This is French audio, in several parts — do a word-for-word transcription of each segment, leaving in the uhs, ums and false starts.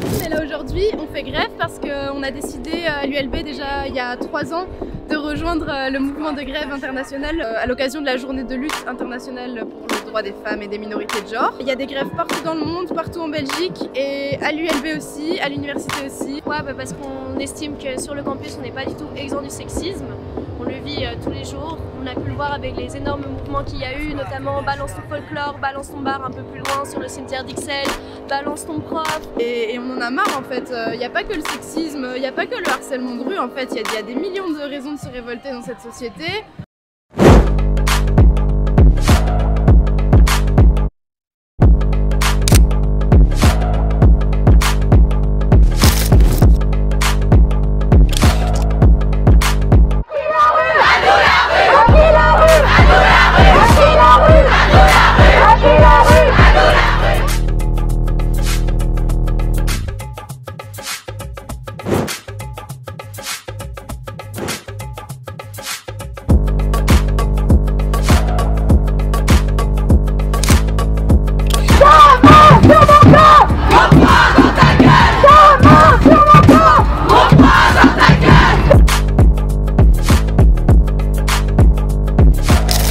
On est là aujourd'hui, on fait grève parce qu'on a décidé à l'U L B déjà il y a trois ans de rejoindre le mouvement de grève international à l'occasion de la journée de lutte internationale pour le droit des femmes et des minorités de genre. Il y a des grèves partout dans le monde, partout en Belgique et à l'U L B aussi, à l'université aussi. Ouais, bah parce qu'on estime que sur le campus on n'est pas du tout exempt du sexisme. On le vit euh, tous les jours. On a pu le voir avec les énormes mouvements qu'il y a eu, notamment Balance ton folklore, Balance ton bar un peu plus loin sur le cimetière d'Ixelles, Balance ton prof. Et, et on en a marre en fait. Il n'y a pas que le sexisme, il n'y a pas que le harcèlement de rue en fait. Il y, y a des millions de raisons de se révolter dans cette société.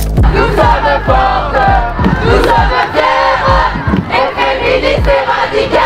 Nous sommes fiers et féministes et radicales.